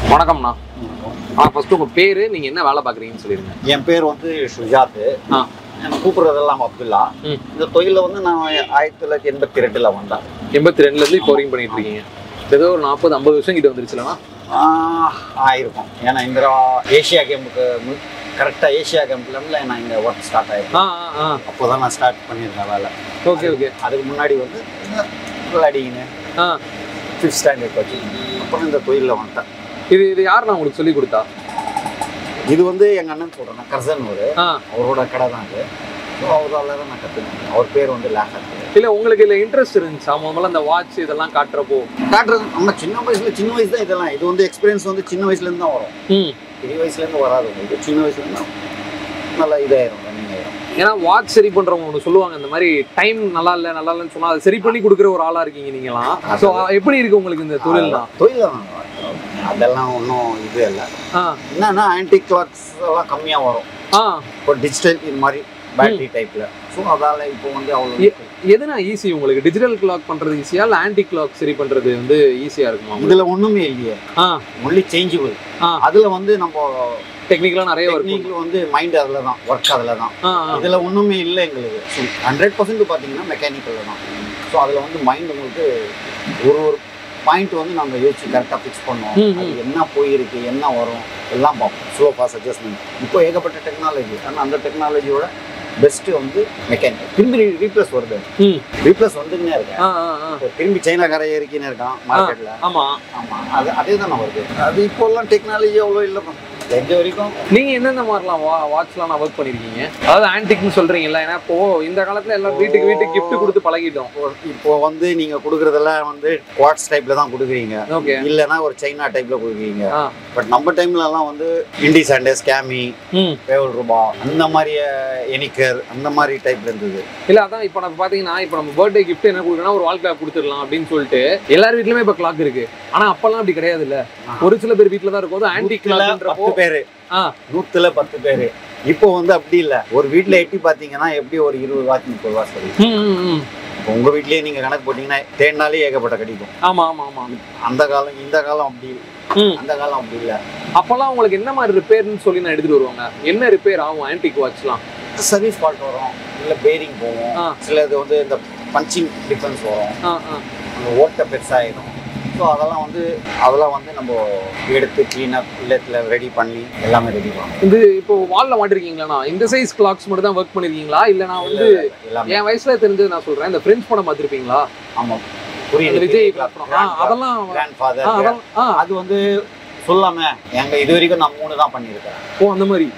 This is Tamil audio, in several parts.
வணக்கம்ண்ணா. ஃபர்ஸ்ட் உங்க பேரு, நீங்க என்ன வேலை பாக்குறீங்கன்னு சொல்லிருங்க. என் பேர் வந்து சுஜாத். எனக்கு கூப்பிடுறதெல்லாம் அப்துல்லா. இந்த தொழில வந்து நான் 1982ல வந்தேன். 82ல இருந்து இப்போ வரைக்கும் பண்ணிட்டு இருக்கீங்க. ஏதோ ஒரு 40-50 வருஷம் கிட்ட வந்துருச்சுலண்ணா? ஆயிருக்கும். ஏன்னா இந்த ஏஷியா கேமுக்கு கரெக்டா ஏஷியா கேம்ப்ல நான் இங்க ஒர்க் ஸ்டார்ட் ஆயிருக்கேன். அப்போதான் நான் ஸ்டார்ட் பண்ணியிருக்கேன் வேலை. Okay okay. அதுக்கு முன்னாடி வந்து விளையாடிங்க 5th ஸ்டாண்டர்ட் வச்சு அப்புறம் இந்த தொழிலில் வந்துட்டேன். இது யார் நான் உங்களுக்கு சொல்லி கொடுத்தா? இது வந்து எங்க அண்ணன் சொல்றேன், கர்சன் அவரோட கடை தான் இது. அவரால் தான் நான் கற்றுக்கிட்டேன். அவர் பேர் வந்து லேக்கர். இல்லை உங்களுக்கு இதில் இன்ட்ரெஸ்ட் இருந்துச்சா? முதல்ல அந்த வாட்ச் இதெல்லாம் காட்டுறது நம்ம சின்ன வயசு தான் இதெல்லாம். இது வந்து எக்ஸ்பீரியன்ஸ் வந்து சின்ன வயசுலேருந்து தான் வரும். பெரிய வயசுலேருந்து வராது உங்களுக்கு. சின்ன வயசுலேருந்து நல்லா இதாயிரும், ரன்னிங் ஆயிரும். ஏன்னா வாட்ச் சரி பண்றவங்க ஒன்று சொல்லுவாங்க, இந்த மாதிரி டைம் நல்லா இல்லைன்னு சொன்னா அதை சரி பண்ணி கொடுக்குற ஒரு ஆளா இருக்கீங்க நீங்களாம். ஸோ எப்படி இருக்கு உங்களுக்கு இந்த தொழில்லாம்? அதெல்லாம் ஒன்றும் இது இல்லை. என்னன்னா ஆன்டி கிளாக்ஸ் எல்லாம் கம்மியாக வரும். இப்போ டிஜிட்டல் இது மாதிரி பேட்டரி டைப்ல. ஸோ அதால இப்போ வந்து அவ்வளோ எதுனா ஈஸி உங்களுக்கு? டிஜிட்டல் கிளாக் பண்றது ஈஸியா இல்லை ஆன்டி கிளாக் சரி பண்றது வந்து ஈஸியா இருக்குமா? இதுல ஒண்ணுமே இல்லையே, ஒன்லி சேஞ்சபிள். அதுல வந்து நம்ம டெக்னிக்கலா நிறைய டெக்னிக்கல் வந்து மைண்ட் அதுல தான், ஒர்க் அதுல தான். இதுல ஒண்ணுமே இல்லை எங்களுக்கு. 100% பாத்தீங்கன்னா மெக்கானிக்கல்ல தான். ஸோ அதுல வந்து மைண்ட் உங்களுக்கு ஒரு பாயிண்ட் வந்து நம்ம யோசிச்சு கரெக்டாக ஃபிக்ஸ் பண்ணுவோம். அது என்ன போயிருக்கு, என்ன வரும் எல்லாம் பார்ப்போம். Slow fast adjustment. இப்போ ஏகப்பட்ட டெக்னாலஜி. ஆனால் அந்த டெக்னாலஜியோட பெஸ்ட் வந்து மெக்கானிக்கல். திரும்பி ரீப்ளேஸ் வருது, ரீப்ளேஸ் வந்துக்கினே இருக்கேன். திரும்பி சைனாக்கார ஏறிக்கினே இருக்கான் மார்க்கெட்ல. அதே தானே வருது. அது இப்போல்லாம் டெக்னாலஜி அவ்வளோ இல்லை. தெரிஞ்ச வரைக்கும் நீங்க எந்தெந்த மாதிரிலாம் வாட்ச்லாம் நான் ஒர்க் பண்ணிருக்கீங்க? அதாவது ஆன்டிக்னு சொல்றீங்கல்ல, ஏன்னா இப்போ இந்த காலத்துல எல்லாம் வீட்டுக்கு கிஃப்ட் கொடுத்து பழகிட்டோம். இப்போ வந்து நீங்க கொடுக்கறதெல்லாம் வந்து குவார்ட்ஸ் டைப்ல தான் கொடுக்குறீங்க, இல்லைன்னா ஒரு சைனா டைப்ல கொடுக்குறீங்க. பட் நம்ம டைம்ல எல்லாம் வந்து இண்டி சாண்டஸ், கேமி, பேவல் ரூபா அந்த மாதிரி எனிக்கர் அந்த மாதிரி டைப்ல இருந்தது. இல்ல அதான் இப்போ நம்ம பாத்தீங்கன்னா இப்போ நம்ம பர்த்டே கிஃப்ட் என்ன கொடுக்கணும், ஒரு வால் கிளாக் கொடுத்துடலாம் அப்படின்னு சொல்லிட்டு எல்லார் வீட்லயுமே இப்போ கிளாக் இருக்கு. ஆனா அப்பெல்லாம் அப்படி கிடையாது இல்ல. ஒரு சில பேர் வீட்டுல தான் இருக்கும் ஆன்டி கிளாக். 10 பேரு 100ல 10 பேரு. இப்போ வந்து அப்படி இல்ல. ஒரு வீட்டுல எட்டி பாத்தீங்கன்னா எப்படி ஒரு 20 வாட்ச் 30 வாட்ச் கிடைக்கும். உங்க வீட்லயே நீங்க கணக்கு போட்டீங்கன்னா தேடினாலே ஏகப்பட்ட கிடைக்கும். ஆமா ஆமா ஆமா. அந்த காலம் இந்த காலம் அப்படி, அந்த காலம் அப்படி இல்ல. அப்பெல்லாம் உங்களுக்கு என்ன மாதிரி ரிப்பேர்னு சொல்லி நான் எடுத்துட்டு வருவாங்க? என்ன ரிப்பேர் ஆகும் ஆன்டிக் வாட்ச்லாம்? சர்வீஸ் ஃபால்ட் வரும், இல்ல பேரிங் போகும், சிலது வந்து இந்த பஞ்சிங் டிஃபரன்ஸ் வரும், அந்த ஓட்டை பெருசாயிடும். ஸோ அதெல்லாம் வந்து நம்ம எடுத்து கிளீனாக இல்லத்துல ரெடி பண்ணி எல்லாமே ரெடி பண்ணுவோம். இது இப்போ வால்ல மாட்டிருக்கீங்களா? இந்த சைஸ் கிளாக்ஸ் மட்டும் தான் ஒர்க் பண்ணிருக்கீங்களா? இல்லை நான் வந்து என் வயசுல தெரிஞ்சது நான் சொல்றேன், இந்த ஃப்ரெண்ட்ஸ் படம் பார்த்துருப்பீங்களா? ஆமாம், புரியுது. விஜய் அதெல்லாம் கிராண்ட்ஃபாதர். அது வந்து சொல்லாம எங்க இது வரைக்கும் நான் 3 தான் பண்ணியிருக்கேன். ஓ அந்த மாதிரி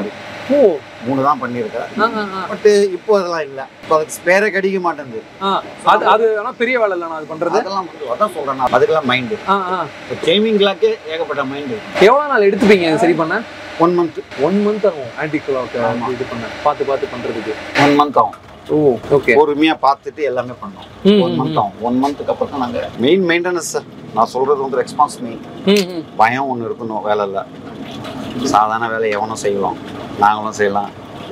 3 தான் பண்ணியிருக்கேன். பட் இப்போ அதெல்லாம் இல்லை. இப்போ அதுக்கு ஸ்பேரே கிடைக்க மாட்டேங்குது. அது ஆனால் பெரிய வேலை இல்லை. நான் அது பண்றது அதெல்லாம் வந்து அதான் சொல்றேன். அதுக்கெல்லாம் மைண்டு. இப்போ சேமிங் கிளாக்கே ஏகப்பட்ட மைண்டு. எவ்வளோ நாள் எடுத்துப்பீங்க சரி பண்ண? 1 month. 1 month ஆகும் ஆன்டி கிளாக் இது பண்ண பார்த்து பண்றதுக்கு. 1 month ஆகும். ஓ ஓகே. பொறுமையா பார்த்துட்டு எல்லாமே பண்ணோம். 1 month ஆகும். 1 monthக்கு அப்புறம் தான் நாங்கள் மெயின் மெயின்டெனன்ஸ். நான் சொல்றது வந்து ரெஸ்பான்ஸ் மெயின். பயம் ஒன்று இருக்கணும் வேலை இல்லை. சாதாரண வேலை எவனும் செய்யலாம், நாங்களும் செய்யலாம்.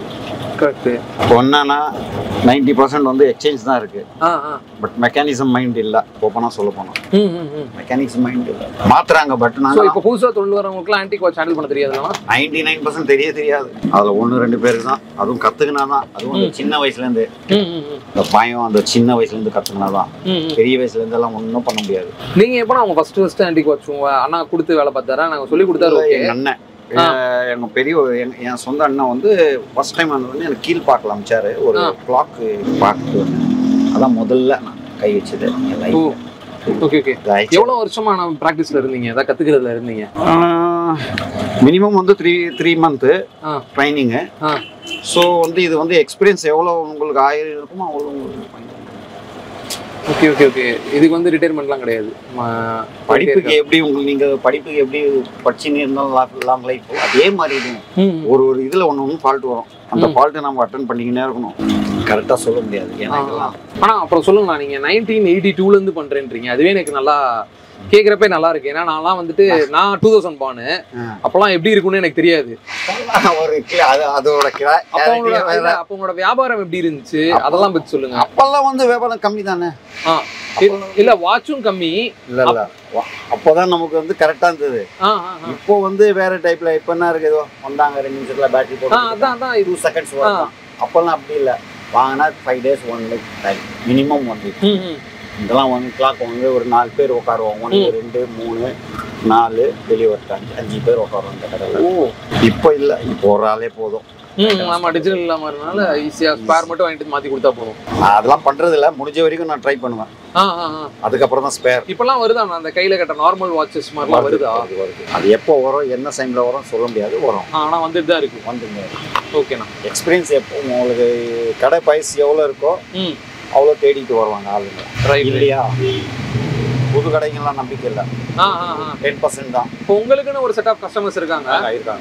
இப்போ என்னன்னா 90% வந்து எக்ஸ்சேஞ்ச் தான் இருக்கு. பட் மெக்கானிசம் மைண்ட் இல்ல. ஓப்பனா சொல்ல போனோம், மெக்கானிக்ஸ் மைண்ட் இல்ல. மாத்துறாங்க. பட் நாங்க இப்போ புதுசா தொழில் வரவங்களுக்கு ஆன்டிக் வாட்ச் ஹேண்டில் பண்ண தெரியாதுல? 99% தெரியாது. அதுல 1-2 பேருக்கு தான். அதுவும் கத்துக்கினாதான். அதுவும் சின்ன வயசுல இருந்து இந்த பயம், அந்த சின்ன வயசுல இருந்து கத்துக்கினாதான். பெரிய வயசுல இருந்து எல்லாம் ஒன்றும் பண்ண முடியாது. நீங்க எப்போ அவங்க ஃபர்ஸ்ட் ஆன்டிக் வாட்ச் அண்ணா கொடுத்து வேலை பார்த்தாரா? நாங்க சொல்லி கொடுத்தாரு. எங்க அண்ணன், எங்க பெரிய என் சொந்த அண்ணன் வந்து ஃபர்ஸ்ட் டைம் வந்து எனக்கு கீழ் பார்க்கலாம் அமைச்சாரு. ஒரு கிளாக் பார்த்து அதான் முதல்ல நான் கை வச்சது. Okay okay. எவ்வளோ வருஷமா நான் ப்ராக்டிஸ்ல இருந்தீங்க, அதான் கத்துக்கிறதுல இருந்தீங்க? மினிமம் வந்து 3 month ட்ரைனிங்கு. ஸோ வந்து இது வந்து எக்ஸ்பீரியன்ஸ் எவ்வளோ உங்களுக்கு 1000 இருக்குமோ அவ்வளோ உங்களுக்கு. Okay okay okay. இதுக்கு வந்து ரிட்டையர்மெண்ட்லாம் கிடையாது. படிப்புக்கு எப்படி உங்களுக்கு நீங்க படிப்புக்கு எப்படி படிச்சுன்னு இருந்தாலும் லாங் லைஃப் அதே மாதிரி இருக்கும். ஒரு இதுல ஒன்று ஃபால்ட் வரும். அந்த ஃபால்ட்டை நம்ம அட்டன் பண்ணிக்கினே இருக்கணும். கரெக்டாக சொல்ல முடியாது. ஆனால் அப்புறம் சொல்லுங்கண்ணா, நீங்கள் 1982லேருந்து பண்ணுறேன்றீங்க. அதுவே எனக்கு நல்லா கேக்குறப்ப நல்லா இருக்கு. ஏன்னா நான்லாம் வந்துட்டு நான் 2000 பானு அப்பெல்லாம் எப்படி இருக்கும்னு எனக்கு தெரியாது. அப்ப உங்களோட வியாபாரம் எப்படி இருந்துச்சு அதெல்லாம் பத்தி சொல்லுங்க. அப்பெல்லாம் வந்து வியாபாரம் கம்மி தானே. இல்ல வாட்சும் கம்மி இல்ல அப்போதான் நமக்கு வந்து கரெக்டா இருந்தது. இப்போ வந்து வேற டைப்ல இப்ப என்ன இருக்கு, ஏதோ வந்தாங்க 2 நிமிஷத்துல பேட்டரி போட்டு 2 செகண்ட்ஸ் வரும். அப்பெல்லாம் அப்படி இல்லை, வாங்கினா 5 days 1 week time minimum 1 week. இதெல்லாம் 1 o'clock வந்து ஒரு 4 பேர் உட்காருவோம். 1 2 3 4 வெளியே வரட்டாங்க 5 பேர் உட்காருவோம் இந்த கடையில். இப்போ இல்லை, இப்போ ஒரு ஆளே போதும். ஆமா டிஜிட்டல் இல்லாம இருக்கனால ஈஸியா ஸ்பேர் மட்டும் வாங்கிட்டு மாத்தி கொடுத்தா போதும். நான் அதெல்லாம் பண்றது இல்ல, முடிஞ்ச வரைக்கும் நான் ட்ரை பண்ணுவேன். அதுக்கப்புறம் தான் ஸ்பேர். இப்பெல்லாம் வருதா அந்த கையில கட்ட நார்மல் வாட்சஸ் மாதிரிலாம் வருதா? அது எப்போ வரும் என்ன டைம்ல வரும் சொல்ல முடியாது, வரும். ஆனா வந்துட்டு தான் இருக்கு. வந்துங்க. ஓகேண்ணா. எக்ஸ்பீரியன்ஸ் எப்போ உங்களுக்கு கடை பைஸ் எவ்வளோ இருக்கோ அவ்வளோ தேடிட்டு வருவாங்க ஆளுங்க. இல்லையா புது கடைகள்லாம் நம்பிக்கை இல்லை, 10% தான். இப்போ உங்களுக்குன்னு ஒரு செட் ஆஃப் கஸ்டமர்ஸ் இருக்காங்க.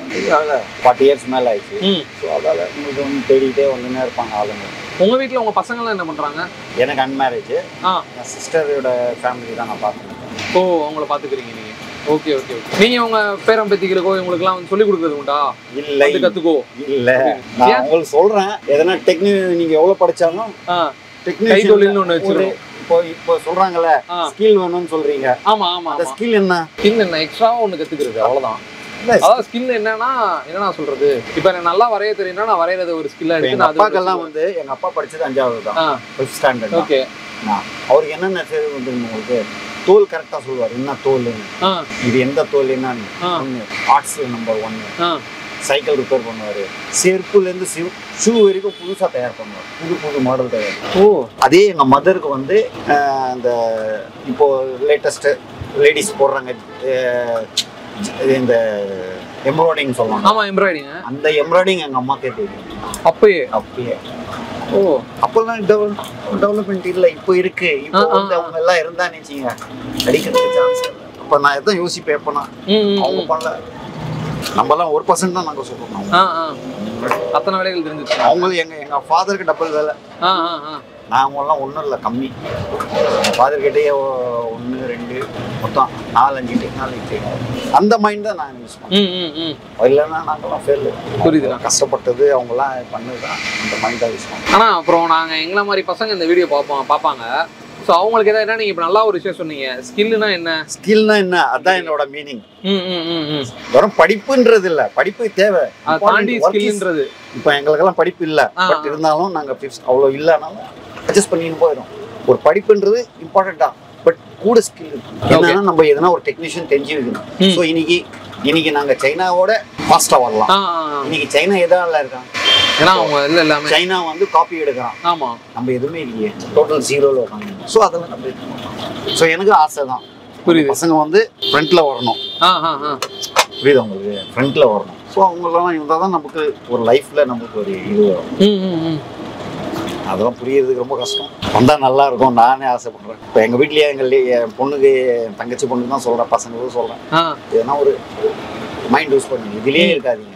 40 years மேலே ஆயிடுச்சு. ஸோ அதால் உங்களுக்கு வந்து தேடிக்கிட்டே வந்துன்னே இருப்பாங்க ஆளுங்க. உங்க வீட்டில் உங்க பசங்கள்லாம் என்ன பண்றாங்க? எனக்கு அன்மேரேஜ். என் சிஸ்டரோட ஃபேமிலி தான் நான் பார்க்குறேன். ஓ அவங்கள பார்த்துக்கிறீங்க நீங்க. Okay okay okay. நீங்க உங்க பேரம் பேத்திகளுக்கோ இவங்களுக்குலாம் வந்து சொல்லி கொடுக்குறது உண்டா? இல்லை கற்றுக்கோ. இல்லை நான் உங்களுக்கு சொல்கிறேன், எதனா நீங்க எவ்வளோ படிச்சாலும் கை தொழில்னு ஒன்று வச்சுருக்கோம். இப்போ சொல்றாங்கல்ல ஸ்கில் வேணும்னு சொல்றீங்க. ஆமா ஆமா. அந்த ஸ்கில் என்ன? ஸ்கில் என்ன எக்ஸ்ட்ரா ஒன்று கத்துக்கிறது அவ்வளவுதான். அதாவது ஸ்கில் என்னன்னா சொல்றது, இப்போ எனக்கு நல்லா வரைய தெரியும்னா நான் வரையறது ஒரு ஸ்கில்லா எடுத்து. நான் அப்பாக்கெல்லாம் வந்து எங்க அப்பா படிச்சது 5வது தான், 5th standard. ஓகே. அவருக்கு என்னென்ன செய்வது வந்து உங்களுக்கு தோல் கரெக்டா சொல்லுவார், என்ன தோல் இது எந்த தோல் என்னன்னு. Arts number 1. சைக்கிள் ரிப்பேர் பண்ணுவாரு, செருப்புலேருந்து ஷூ வரைக்கும் புதுசாக தயார் பண்ணுவார், புது மாடல் தயார். அதே எங்கள் மதருக்கு வந்து இந்த இப்போ லேட்டஸ்ட்டு லேடிஸ் போடுறாங்க இந்த எம்ப்ராய்டிங் சொல்லுவாங்க. ஆமாம் எம்ப்ராய்டிங். அந்த எம்ப்ராய்டிங் எங்கள் அம்மாக்கே தெரியும். அப்பயே அப்போல்லாம் டெவலப்மெண்ட் இல்லை, இப்போ இருக்கு. இப்போ வந்து அவங்க எல்லாம் இருந்தா நினைச்சிங்க அடிக்கிறதுக்கு சான்ஸ் இல்லை. இப்போ நான் எதான் யோசிப்பேன், எப்போனா அவங்க பண்ணல, நம்மலாம் 1% தான் நாங்கள் சொல்றோம். அத்தனை வேலைகள் தெரிஞ்சிச்சு அவங்களுக்கு. எங்க ஃபாதருக்கு டபுள் வேலை, நாங்கெல்லாம் ஒன்றும் இல்லை கம்மி. எங்கள் ஃபாதர் கிட்டேயே 1 2 மொத்தம் 4 5 டெக்னாலஜி. அந்த மைண்ட் தான் நாங்கள் யூஸ் பண்ணுவோம். இல்லைன்னா நாங்கள்லாம் ஃபெயில். புரியுது, கஷ்டப்பட்டது அவங்களாம் பண்ணுதான், அந்த மைண்ட் தான் யூஸ் பண்ணுவோம். ஆனால் அப்புறம் நாங்கள் எங்களை மாதிரி பசங்க இந்த வீடியோ பார்ப்பாங்க. ஸோ அவங்களுக்கு எதாவது என்ன, நீங்கள் இப்போ நல்லா ஒரு விஷயம் சொன்னீங்க, ஸ்கில்னா என்ன? ஸ்கில்னா என்ன, அதுதான் என்னோட மீனிங். வெறும் படிப்புன்றது இல்லை, படிப்பு தேவை, தாண்டி ஸ்கில்ன்றது. இப்போ எங்களுக்கெல்லாம் படிப்பு இல்லை, பட் இருந்தாலும் நாங்கள் அவ்வளோ இல்லைனாலும் அட்ஜஸ்ட் பண்ணின்னு போயிடும். ஒரு படிப்புன்றது இம்பார்ட்டன்ட் தான், பட் கூட ஸ்கில் என்னன்னா நம்ம எதனா ஒரு டெக்னீஷியன் தெரிஞ்சு வைக்கணும். ஸோ இன்னைக்கு நாங்கள் சைனாவோட ஃபாஸ்ட்டாக வரலாம். இன்னைக்கு சைனா எதால இருக்காங்க, ஏன்னா அவங்க எல்லாமே சைனா வந்து காப்பி எடுக்கிறான். ஆமா, நம்ம எதுவுமே இல்லையே, டோட்டல் 0ல உட்காந்து. ஸோ அதெல்லாம் நம்ம. ஸோ எனக்கு ஆசை தான், புரியுது, பசங்க வந்து ஃப்ரண்ட்ல வரணும். புரியுது உங்களுக்கு, ஃப்ரண்ட்ல வரணும். ஸோ அவங்களெல்லாம் இருந்தால் தான் நமக்கு ஒரு லைஃப்ல நமக்கு ஒரு இது வரும். அதெல்லாம் புரியறதுக்கு ரொம்ப கஷ்டம், வந்தால் நல்லா இருக்கும். நானே ஆசைப்படுறேன். இப்போ எங்கள் வீட்லேயே என் பொண்ணுக்கு, என் தங்கச்சி பொண்ணுக்கு தான் சொல்கிறேன், பசங்களுக்கும் சொல்கிறேன், எதனா ஒரு மைண்ட் யூஸ் பண்ணுங்க, இதுலேயே இருக்காதீங்க,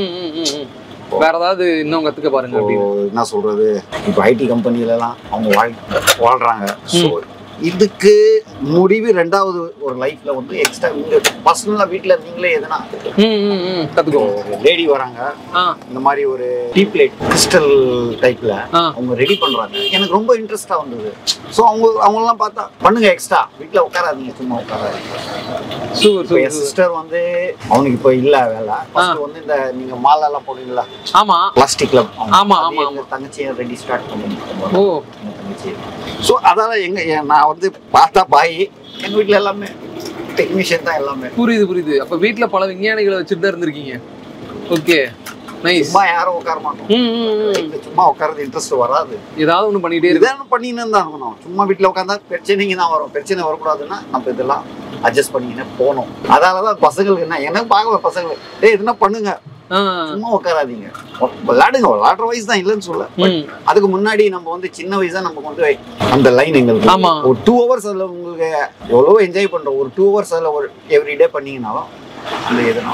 வேற ஏதாவது இன்னும் கத்துக்க பாருங்க. என்ன சொல்றது, இப்போ ஐடி கம்பெனிலலாம் அவங்க வாழ்றாங்க. ஸோ இதுக்கு முடிவு 2வது ஒரு லைஃப்ல வந்து எக்ஸ்ட்ரா உங்க பர்சனலா வீட்டில் நீங்களே எதனா கத்துக்கோ. லேடி வராங்க, இந்த மாதிரி ஒரு டீ பிளேட் கிறிஸ்டல் டைப்ல அவங்க ரெடி பண்றாங்க, எனக்கு ரொம்ப இன்ட்ரெஸ்டா வந்தது. ஸோ அவங்கெல்லாம் பார்த்தா பண்ணுங்க, எக்ஸ்ட்ரா வீட்டில் உட்காராதீங்க, சும்மா உட்காராதீங்க. என் சிஸ்டர் வந்து அவனுக்கு இப்போ இல்ல வேலை, வந்து இந்த நீங்க மாலெல்லாம் போடுவீங்களா, ஆமா பிளாஸ்டிக்ல, ஆமா ஆமா, தங்கச்சியை ரெடி ஸ்டார்ட் பண்ணுங்க. தங்கச்சி. ஸோ அதால நான் வந்து பார்த்தா பாய், எங்க வீட்டுல எல்லாமே டெக்னீஷியன் தான் எல்லாமே. புரியுது. அப்ப வீட்டுல பல விஞ்ஞானிகளை வச்சுட்டு தான் இருந்திருக்கீங்க. Okay nice. சும்மா யாரும் உட்கார மாட்டோம், சும்மா உட்கார்றது இன்ட்ரெஸ்ட் வராது, ஏதாவது ஒன்று பண்ணிட்டே பண்ணின்னு தான் இருக்கணும். சும்மா வீட்டுல உட்காந்தா பிரச்சனைங்க தான் வரும். பிரச்சனை வரக்கூடாதுன்னா நம்ம இதெல்லாம் அட்ஜஸ்ட் பண்ணிக்கினே போகணும். அதனாலதான் பசங்களுக்கு என்ன பார்க்க பசங்களுக்கு எதுனா பண்ணுங்க, சும்மா உட்காராதீங்க, விளையாடுங்க. விளையாடுற வயசு தான் இல்லைன்னு சொல்ல, அதுக்கு முன்னாடி நம்ம வந்து சின்ன வயசா நமக்கு வந்து அந்த லைன் எங்களுக்கு ஒரு 2 hours அதுல உங்களுக்கு எவ்வளவோ என்ஜாய் பண்றோம். ஒரு 2 hours அதுல ஒரு எவ்ரிடே பண்ணீங்கன்னாலும் அந்த எதுனா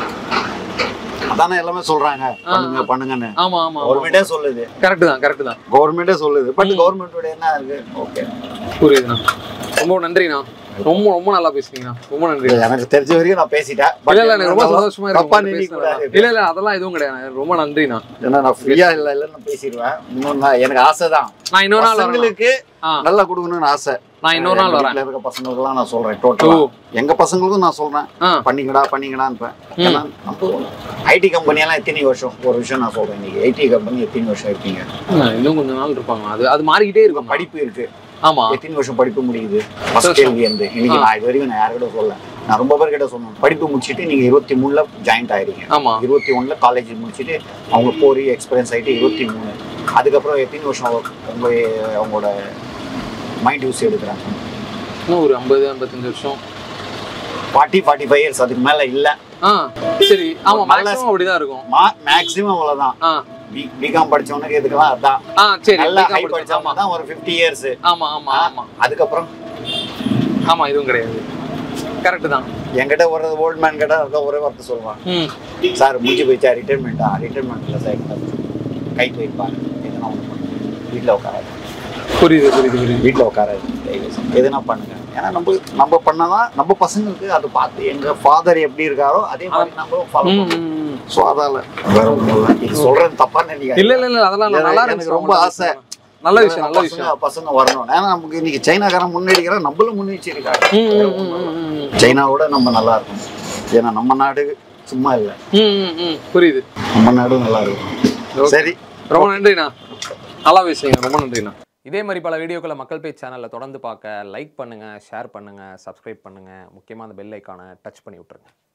அதானே எல்லாமே சொல்றாங்க, பண்ணுங்கன்னு. கவர்மெண்டே சொல்லுது, கரெக்ட் தான் கவர்மெண்டே சொல்லுது. பட் கவர்மெண்டோட என்ன இருக்கு? ஓகே, புரியுதுண்ணா. ரொம்ப நன்றிண்ணா. ரொம்ப ரொம்ப நல்லா பேசுனீங்கண்ணா. ரொம்ப நன்றி. எனக்கு தெரிஞ்ச வரைக்கும் நான் பேசிட்டேன். இல்ல இல்ல எனக்கு ரொம்ப சந்தோஷமா இருக்கு. இல்ல இல்ல அதெல்லாம் எதுவும் கிடையாது. ரொம்ப நன்றிண்ணா. ஏன்னா நான் ஃப்ரீயா இல்லன்னு பேசிடுவேன். இன்னொன்னு எனக்கு ஆசை தான். நான் இன்னொரு நாள் உங்களுக்கு நல்லா கொடுக்கணும்னு ஆசை. நான் இன்னொரு நாள் வரேன். இருக்க பசங்களுக்குலாம் நான் சொல்றேன் டோட்டலா. எங்க பசங்களுக்கும் நான் சொல்றேன் பண்ணிங்கடான்னு. ஏன்னா நம்ம ஐடி கம்பெனி எல்லாம் எத்தனை வருஷம் ஒரு விஷயம் நான் சொல்றேன். இன்னைக்கு ஐடி கம்பெனி எத்தனை வருஷம் இருப்பீங்க? இன்னும் கொஞ்ச நாள் இருப்பாங்க. அது மாறிக்கிட்டே இருக்கும். படிப்பு இருக்கு. ஆமா, எத்தனை வருஷம் படிப்பு முடியுது? ஃபர்ஸ்ட் கேள்வி வந்து இன்னைக்கு நான் இது வரைக்கும் நான் யார்கிட்ட சொல்லல. நான் ரொம்ப பேர்கிட்ட சொன்னேன். படிப்பு முடிச்சுட்டு நீங்க 23ல ஜாயின்ட் ஆயிருக்கீங்க. 21ல காலேஜ் முடிச்சுட்டு அவங்க போய் எக்ஸ்பீரியன்ஸ் ஆகிட்டு 23. அதுக்கப்புறம் எத்தனை வருஷம் அவங்களோட மைண்ட் யூஸ் எடுக்கிறாங்க? இன்னும் ஒரு 50-55 வருஷம், 40-45 இயர்ஸ். அதுக்கு மேல இல்ல. சரி, ஆமா, மேக்ஸிமம் அப்படிதான் இருக்கும். மேக்ஸிமம் அவ்வளவுதான். பிகாம் படிச்சவனுக்கு இதுக்கெல்லாம் அதான். சரி, நல்லா ஹை படிச்சவங்க தான் ஒரு 50 இயர்ஸ். ஆமா ஆமா ஆமா. அதுக்கப்புறம் ஆமா இதுவும் கிடையாது. கரெக்ட் தான். என்கிட்ட ஒரு ஓல்ட் மேன் கிட்ட அதான் ஒரே வார்த்தை சொல்லுவான். சார் முடிஞ்சு போயிச்சா? ரிட்டைர்மெண்ட்ல சார் கை போயிருப்பாங்க. எதுனா ஒன்று பண்ணுங்க, வீட்டில் உட்காராது. புரியுது. வீட்டில் உட்காராது, எதுனா பண்ணுங்க. ஏன்னா நம்ம பண்ணாதான் நம்ம பசங்களுக்கு அதை பார்த்து எங்க ஃபாதர் எப்படி இருக்காரோ அதே மாதிரி நம்ம ஃபாலோ பண்ணுவோம். ஸோ அதால வேற ஒன்றும் இல்லை. இது சொல்றது தப்பா நினைக்கிறேன். இல்ல அதெல்லாம் நல்லா எனக்கு ரொம்ப ஆசை. நல்ல விஷயம் பசங்க வரணும். ஏன்னா நமக்கு இன்னைக்கு சைனாக்காரன் முன்னேறிக்கிறோம், நம்மளும் முன்னேற்றி இருக்காங்க. சைனாவோட நம்ம நல்லா இருக்கும். ஏன்னா நம்ம நாடு சும்மா இல்லை. புரியுது. நம்ம நாடும் நல்லா இருக்கும். சரி, ரொம்ப நன்றிண்ணா. நல்லா பேசுறீங்க. ரொம்ப நன்றிண்ணா. இதே மாதிரி பல வீடியோக்களை மக்கள் பேஜ் சேனலில் தொடர்ந்து பார்க்க லைக் பண்ணுங்கள், ஷேர் பண்ணுங்கள், சப்ஸ்கிரைப் பண்ணுங்கள். முக்கியமாக அந்த பெல் ஐக்கானை டச் பண்ணி விட்ருங்க.